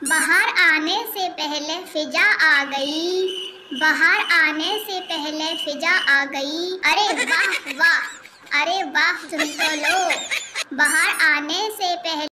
बाहर आने से पहले फिजा आ गई, बाहर आने से पहले फिजा आ गई। अरे वाह वाह, अरे वाह सुन तो लो। बाहर आने से पहले